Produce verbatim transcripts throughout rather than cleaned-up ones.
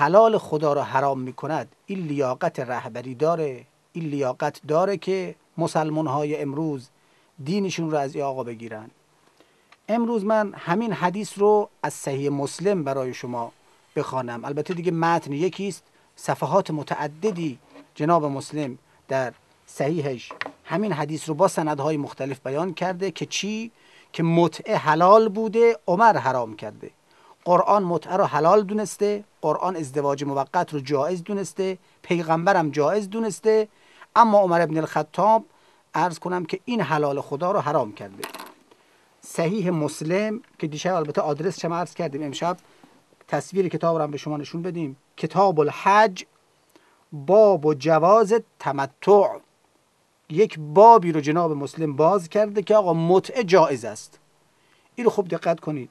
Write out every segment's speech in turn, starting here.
حلال خدا را حرام میکند این لیاقت رهبری داره؟ این لیاقت داره که مسلمان های امروز دینشون رو از این آقا بگیرن؟ امروز من همین حدیث رو از صحیح مسلم برای شما بخوانم. البته دیگه متن یکیست، صفحات متعددی جناب مسلم در صحیحش همین حدیث رو با سندهای مختلف بیان کرده که چی؟ که متعه حلال بوده، عمر حرام کرده. قرآن متعه رو حلال دونسته، قرآن ازدواج موقت رو جایز دونسته، پیغمبرم جایز دونسته، اما عمر ابن الخطاب عرض کنم که این حلال خدا رو حرام کرده. صحیح مسلم که دیشب البته آدرس چم عرض کردیم، امشب تصویر کتاب رو هم به شما نشون بدیم. کتاب الحج، باب و جواز تمتع، یک بابی رو جناب مسلم باز کرده که آقا متعه جایز است. این رو خوب دقت کنید.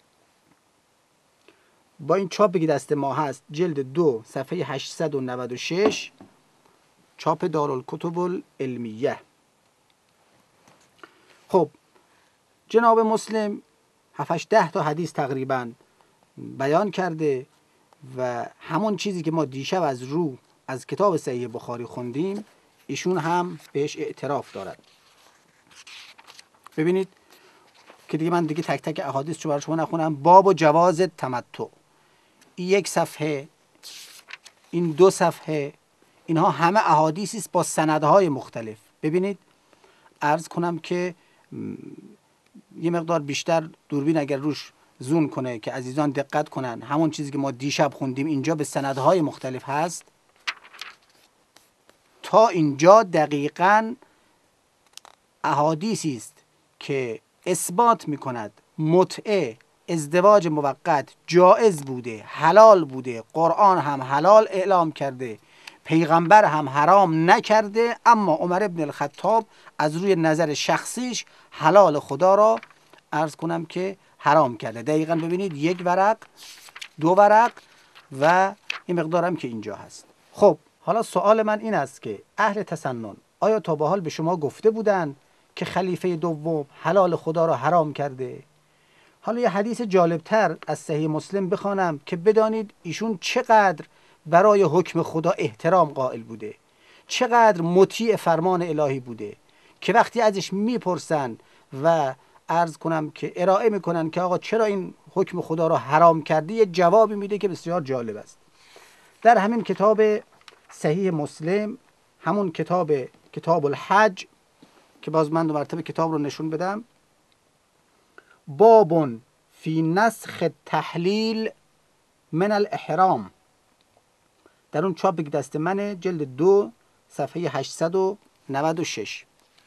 با این چاپی که دست ما هست، جلد دو صفحه هشتصد و نود و شش، چاپ دارالکتب العلمیه. خب جناب مسلم هفت ده تا حدیث تقریبا بیان کرده و همون چیزی که ما دیشب از رو از کتاب صحیح بخاری خوندیم ایشون هم بهش اعتراف دارد. ببینید که دیگه من دیگه تک تک احادیث رو برای شما نخونم. باب و جواز تمتع، این یک صفحه، این دو صفحه، اینها همه احادیثی است با سندهای مختلف. ببینید عرض کنم که یه مقدار بیشتر دوربین اگر روش زوم کنه که عزیزان دقت کنن، همون چیزی که ما دیشب خوندیم اینجا به سندهای مختلف هست. تا اینجا دقیقاً احادیثی است که اثبات میکند متعه، ازدواج موقت جایز بوده، حلال بوده، قرآن هم حلال اعلام کرده، پیغمبر هم حرام نکرده، اما عمر ابن الخطاب از روی نظر شخصیش حلال خدا را عرض کنم که حرام کرده. دقیقاً ببینید یک ورق، دو ورق و این مقدارم که اینجا هست. خب حالا سوال من این است که اهل تسنن آیا تا به حال به شما گفته بودن که خلیفه دوم حلال خدا را حرام کرده؟ حالا یه حدیث جالبتر از صحیح مسلم بخوانم که بدانید ایشون چقدر برای حکم خدا احترام قائل بوده، چقدر مطیع فرمان الهی بوده، که وقتی ازش میپرسن و عرض کنم که ارائه میکنن که آقا چرا این حکم خدا را حرام کردی، یه جوابی میده که بسیار جالب است. در همین کتاب صحیح مسلم، همون کتاب کتاب الحج که باز من دو مرتبه کتاب رو نشون بدم، بابون فی نسخ تحلیل من الاحرام، در اون چاپ که دست منه، جلد دو صفحه هشتصد و نود و شش.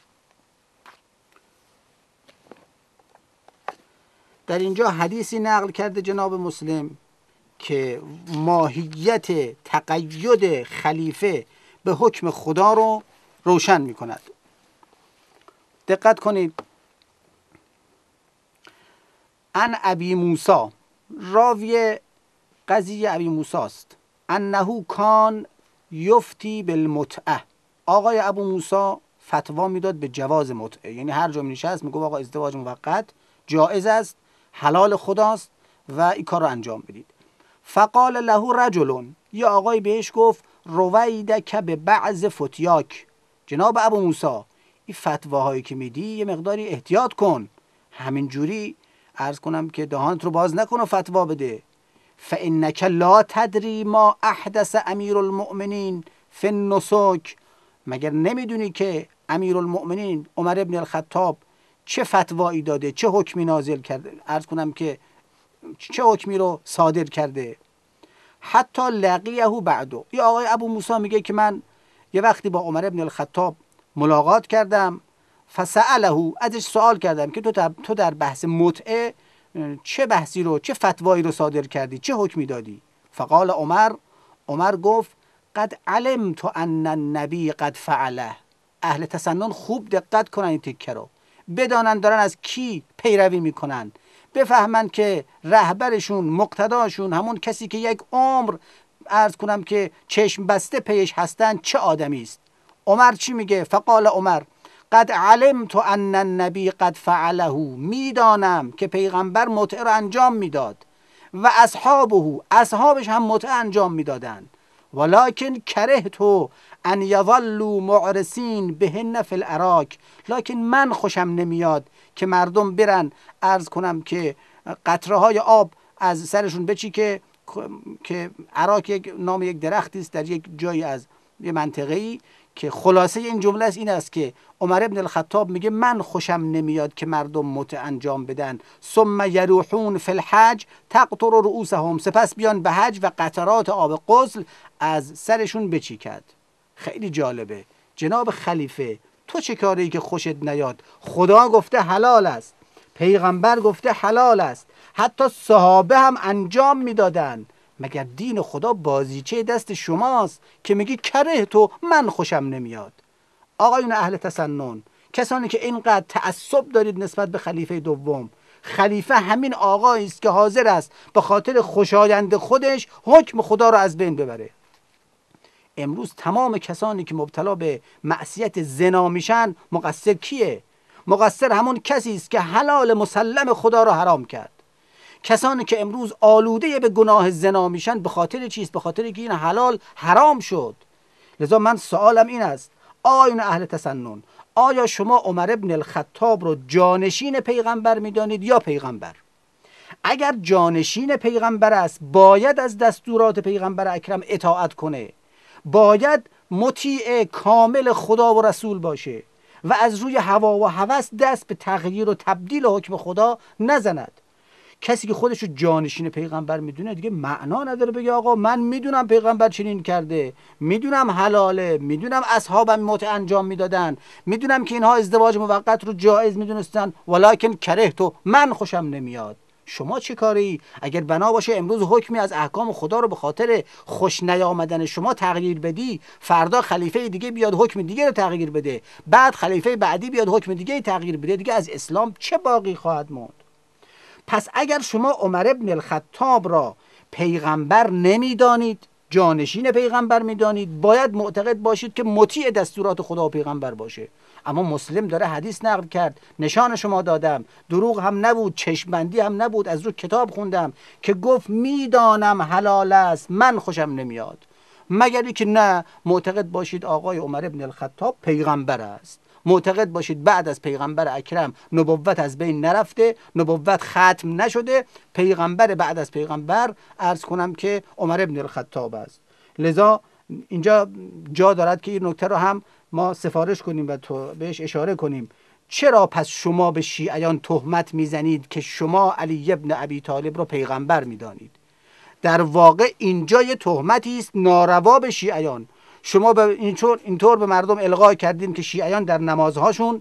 در اینجا حدیثی نقل کرده جناب مسلم که ماهیت تقید خلیفه به حکم خدا رو روشن می کند. دقت کنید. ان ابی موسی، راوی قضیه ابی موسی است، انه کان یفتی بالمتعه، آقای ابو موسی فتوا میداد به جواز متعه، یعنی هر جا نشست میگه آقا ازدواج موقت جایز است، حلال خداست و این کار رو انجام بدید. فقال له رجل، یا آقای بهش گفت رویدک به بعض فتیاک، جناب ابو موسی این فتواهایی که میدی یه مقداری احتیاط کن، همینجوری عرض کنم که دهانت رو باز نکن و فتوا بده. فانک لا تدری ما احدث امیر المؤمنین فی النسک، مگر نمیدونی که امیر المؤمنین عمر ابن الخطاب چه فتوایی داده، چه حکمی نازل کرده، عرض کنم که چه حکمی رو صادر کرده. حتی لقیه بعدو، یا آقای ابو موسی میگه که من یه وقتی با عمر ابن الخطاب ملاقات کردم، فسأله، ازش سوال کردم که تو در, تو در بحث متعه چه بحثی رو، چه فتوایی رو صادر کردی، چه حکمی دادی؟ فقال عمر، عمر گفت قد علمت ان النبی قد فعله. اهل تسنن خوب دقت کنن این تکه رو، بدانن دارن از کی پیروی میکنن، بفهمن که رهبرشون، مقتداشون، همون کسی که یک عمر عرض کنم که چشم بسته پیش هستن چه آدمی است. عمر چی میگه؟ فقال عمر قد علمت ان النبی قد فعله، میدانم که پیغمبر متعه رو انجام میداد و اصحابه، اصحابش هم متع انجام میدادند. ولکن کرهت ان یظلوا معرسین بهن فی العراک، لکن من خوشم نمیاد که مردم برن عرض کنم که قطره های آب از سرشون بچی که که عراک یک نام یک درختی است در یک جایی از یه منطقه‌ای، که خلاصه این جمله است این است که عمر ابن الخطاب میگه من خوشم نمیاد که مردم متع انجام بدن. ثم یروحون فی الحج تقطر رؤوسهم، سپس بیان به حج و قطرات آب غسل از سرشون بچیکد. خیلی جالبه. جناب خلیفه تو چه کاری که خوشت نیاد؟ خدا گفته حلال است، پیغمبر گفته حلال است، حتی صحابه هم انجام میدادن. مگر دین خدا بازیچه دست شماست که میگی کره تو من خوشم نمیاد؟ آقایون اهل تسنن، کسانی که اینقدر تعصب دارید نسبت به خلیفه دوم، خلیفه همین آقایی است که حاضر است به خاطر خوشایند خودش حکم خدا را از بین ببره. امروز تمام کسانی که مبتلا به معصیت زنا میشن، مقصر کیه؟ مقصر همون کسی است که حلال مسلم خدا را حرام کرد. کسانی که امروز آلوده به گناه زنا میشن به خاطر چیست؟ به خاطر که این حلال حرام شد. لذا من سوالم این است، آیون اهل تسنن، آیا شما عمر ابن الخطاب رو جانشین پیغمبر میدانید یا پیغمبر؟ اگر جانشین پیغمبر است باید از دستورات پیغمبر اکرم اطاعت کنه، باید مطیع کامل خدا و رسول باشه و از روی هوا و هوس دست به تغییر و تبدیل حکم خدا نزند. کسی که خودش رو جانشین پیغمبر میدونه دیگه معنا نداره بگه آقا من میدونم پیغمبر چنین کرده، میدونم حلاله، میدونم اصحابم متع انجام میدادن، میدونم که اینها ازدواج موقت رو جایز میدونستن، ولکن کرهتو من خوشم نمیاد. شما چه کاری؟ اگر بنا باشه امروز حکمی از احکام خدا رو به خاطر خوش نیامدن شما تغییر بدی، فردا خلیفه دیگه بیاد حکم دیگه رو تغییر بده، بعد خلیفه بعدی بیاد حکم دیگه تغییر بده، دیگه از اسلام چه باقی خواهد ماند؟ پس اگر شما عمر ابن الخطاب را پیغمبر نمیدانید، جانشین پیغمبر میدانید، باید معتقد باشید که مطیع دستورات خدا و پیغمبر باشه. اما مسلم داره حدیث نقل کرد، نشان شما دادم، دروغ هم نبود، چشمبندی هم نبود، از رو کتاب خوندم که گفت میدانم حلال است من خوشم نمیاد. مگری که نه معتقد باشید آقای عمر ابن الخطاب پیغمبر است، معتقد باشید بعد از پیغمبر اکرم نبوت از بین نرفته، نبوت ختم نشده، پیغمبر بعد از پیغمبر عرض کنم که عمر ابن الخطاب است. لذا اینجا جا دارد که این نکته رو هم ما سفارش کنیم و تو بهش اشاره کنیم. چرا پس شما به شیعیان تهمت میزنید که شما علی ابن ابی طالب رو پیغمبر میدانید؟ در واقع اینجا یه تهمتی است ناروا به شیعیان. شما به اینطور اینطور به مردم القا کردیم که شیعیان در نمازهاشون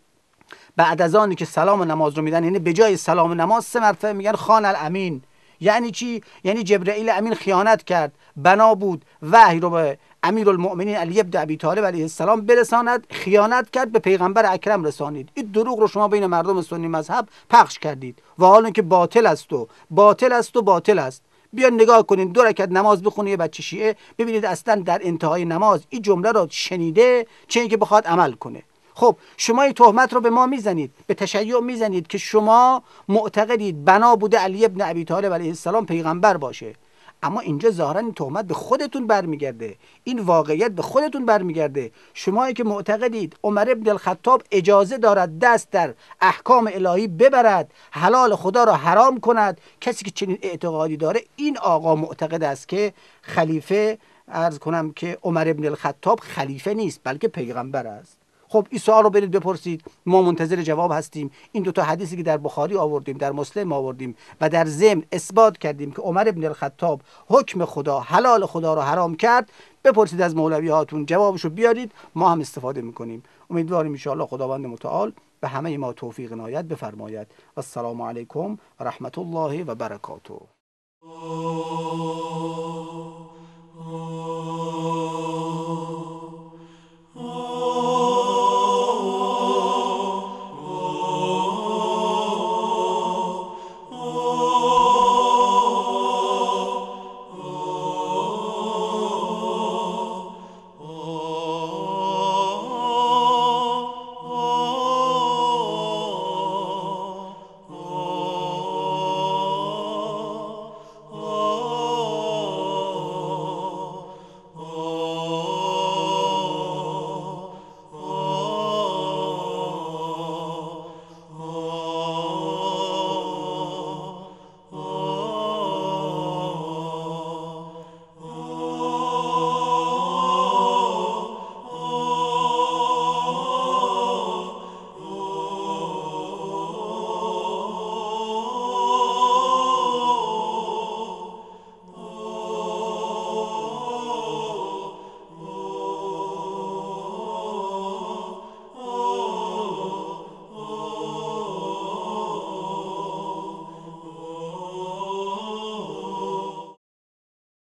بعد از آنی که سلام نماز رو میدن، یعنی به جای سلام نماز سه مرتبه میگن خان الامین. یعنی چی؟ یعنی جبرئیل امین خیانت کرد، بنا بود وحی رو به امیرالمؤمنین علی ابن ابی طالب علیه السلام برساند، خیانت کرد به پیغمبر اکرم رسانید. این دروغ رو شما بین مردم سنی مذهب پخش کردید و حالا که باطل است و باطل است و باطل است. بیان نگاه کنین، دو رکعت نماز بخونه یه بچه شیعه، ببینید اصلا در انتهای نماز این جمله رو شنیده چه اینکه بخواد عمل کنه. خب شما این تهمت رو به ما میزنید، به تشیع میزنید که شما معتقدید بنا بوده علی ابن ابی طالب علیه السلام پیغمبر باشه. اما اینجا ظاهرا این تهمت به خودتون برمیگرده، این واقعیت به خودتون برمیگرده. شمایی که معتقدید عمر ابن الخطاب اجازه دارد دست در احکام الهی ببرد، حلال خدا را حرام کند، کسی که چنین اعتقادی داره این آقا معتقد است که خلیفه عرض کنم که عمر ابن الخطاب خلیفه نیست بلکه پیغمبر است. خب این سوال رو برید بپرسید، ما منتظر جواب هستیم. این دو تا حدیثی که در بخاری آوردیم، در مسلم آوردیم و در ضمن اثبات کردیم که عمر ابن الخطاب حکم خدا حلال خدا رو حرام کرد، بپرسید از مولوی هاتون، جوابشو بیارید، ما هم استفاده میکنیم. امیدواریم ان شاء الله خداوند متعال به همه ما توفیق عنایت بفرماید. السلام علیکم و رحمت الله و برکاته.